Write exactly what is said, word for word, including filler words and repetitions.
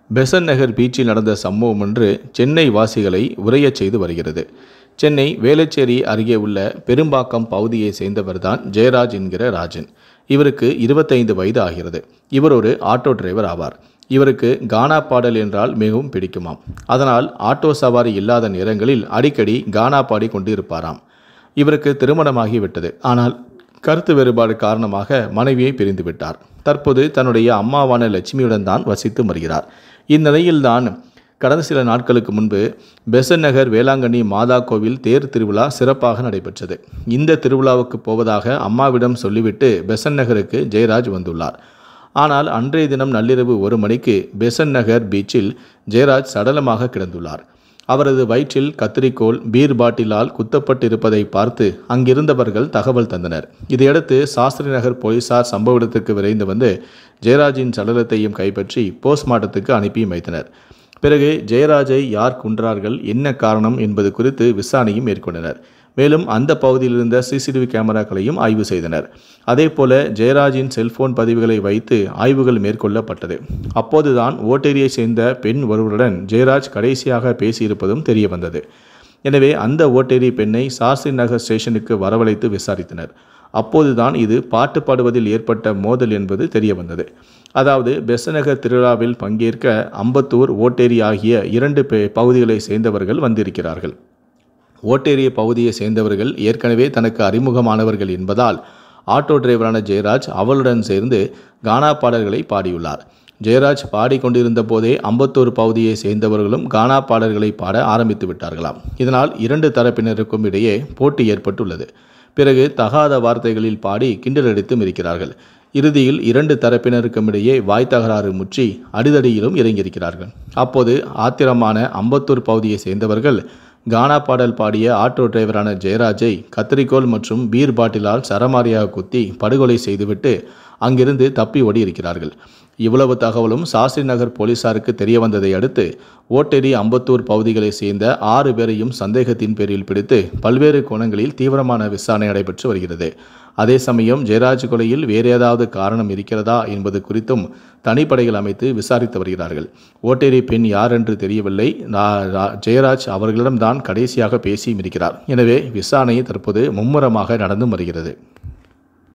பெசன்ட் நகர் பீச்சில் நடந்த சம்பவம் ஒன்று சென்னை வாசிகளை உறையச் செய்து வருகிறது. சென்னை வேளச்சேரி அருகே உள்ள பெரும்பாக்கம் பகுதியை சேர்ந்தவர்தான் ஜெயராஜ் என்கிற ராஜன். இவருக்கு இருபத்தைந்து வயது ஆகிறது. இவர் ஒரு ஆட்டோ டிரைவர் ஆவார். இவருக்கு கானா பாடல் என்றால் மிகவும் பிடிக்குமாம். அதனால் ஆட்டோ சவாரி இல்லாத நேரங்களில் அடிக்கடி கானா பாடி கொண்டு இருப்பாராம். இவருக்கு திருமணமாகிவிட்டது. ஆனால் கருத்து வேறுபாடு காரணமாக மனைவியை பிரிந்து விட்டார். தற்போது தன்னுடைய அம்மாவான லட்சுமியுடன் தான் வசித்து வருகிறார். இந்நிலையில்தான் கடந்த சில நாட்களுக்கு முன்பு பெசன்ட் நகர் வேளாங்கண்ணி மாதா கோவில் தேர் திருவிழா சிறப்பாக நடைபெற்றது. இந்த திருவிழாவுக்கு போவதாக அம்மாவிடம் சொல்லிவிட்டு பெசன்ட் நகருக்கு ஜெயராஜ் வந்துள்ளார். ஆனால் அன்றைய தினம் நள்ளிரவு ஒரு மணிக்கு பெசன்ட் நகர் பீச்சில் ஜெயராஜ் சடலமாக கிடந்துள்ளார். அவரது வயிற்றில் கத்திரிக்கோல் பீர் பாட்டிலால் குத்தப்பட்டிருப்பதை பார்த்து அங்கிருந்தவர்கள் தகவல் தந்தனர். இதையடுத்து சாஸ்திரி நகர் போலீசார் சம்பவ இடத்துக்கு விரைந்து வந்து ஜெயராஜின் சடலத்தையும் கைப்பற்றி போஸ்ட்மார்ட்டத்துக்கு அனுப்பி வைத்தனர். பிறகு ஜெயராஜை யார் கொன்றார்கள், என்ன காரணம் என்பது குறித்து விசாரணையும் மேற்கொண்டனர். மேலும் அந்த பகுதியில் இருந்த சிசிடிவி கேமராக்களையும் ஆய்வு செய்தனர். அதேபோல ஜெயராஜின் செல்போன் பதிவுகளை வைத்து ஆய்வுகள் மேற்கொள்ளப்பட்டது. அப்போதுதான் ஓட்டேரியை சேர்ந்த பெண் ஒருவருடன் ஜெயராஜ் கடைசியாக பேசியிருப்பதும் தெரிய வந்தது. எனவே அந்த ஓட்டேரி பெண்ணை சாஸ்திரி நகர் ஸ்டேஷனுக்கு வரவழைத்து விசாரித்தனர். அப்போதுதான் இது பாட்டு பாடுவதில் ஏற்பட்ட மோதல் என்பது தெரிய வந்தது. அதாவது பெசன்ட் நகர் திருவிழாவில் பங்கேற்க அம்பத்தூர், ஓட்டேரி ஆகிய இரண்டு பகுதிகளை சேர்ந்தவர்கள் வந்திருக்கிறார்கள். ஓட்டேரிய பகுதியை சேர்ந்தவர்கள் ஏற்கனவே தனக்கு அறிமுகமானவர்கள் என்பதால் ஆட்டோ டிரைவரான ஜெயராஜ் அவளுடன் சேர்ந்து கானா பாடல்களை பாடியுள்ளார். ஜெயராஜ் பாடிக்கொண்டிருந்த போதே அம்பத்தூர் பகுதியை சேர்ந்தவர்களும் கானா பாடல்களை பாட ஆரம்பித்து விட்டார்களாம். இதனால் இரண்டு தரப்பினருக்கும் இடையே போட்டி ஏற்பட்டுள்ளது. பிறகு தகாத வார்த்தைகளில் பாடி கிண்டலடித்தும் இருக்கிறார்கள். இறுதியில் இரண்டு தரப்பினருக்கும் இடையே வாய் தகராறு முற்றி அடிதடியிலும் இறங்கியிருக்கிறார்கள். அப்போது ஆத்திரமான அம்பத்தூர் பகுதியை சேர்ந்தவர்கள் கானா பாடல் பாடிய ஆட்டோ டிரைவரான ஜெயராஜை கத்திரிக்கோல் மற்றும் பீர் பாட்டிலால் சரமாரியாக குத்தி படுகொலை செய்துவிட்டு அங்கிருந்து தப்பி ஓடி இருக்கிறார்கள். இவ்வளவு தகவலும் சாஸ்திரி நகர் போலீசாருக்கு தெரிய வந்ததை அடுத்து ஓட்டேரி, அம்பத்தூர் பகுதிகளை சேர்ந்த ஆறு பேரையும் சந்தேகத்தின் பேரில் பிடித்து பல்வேறு கோணங்களில் தீவிரமான விசாரணை நடைபெற்று வருகிறது. அதே சமயம் ஜெயராஜ் கொலையில் வேறு ஏதாவது காரணம் இருக்கிறதா என்பது குறித்தும் தனிப்படைகள் அமைத்து விசாரித்து வருகிறார்கள். ஓட்டேரி பெண் யார் என்று தெரியவில்லை. ஜெயராஜ் அவர்களிடம்தான் கடைசியாக பேசியும் இருக்கிறார். எனவே விசாரணை தற்போது மும்முரமாக நடந்து வருகிறது.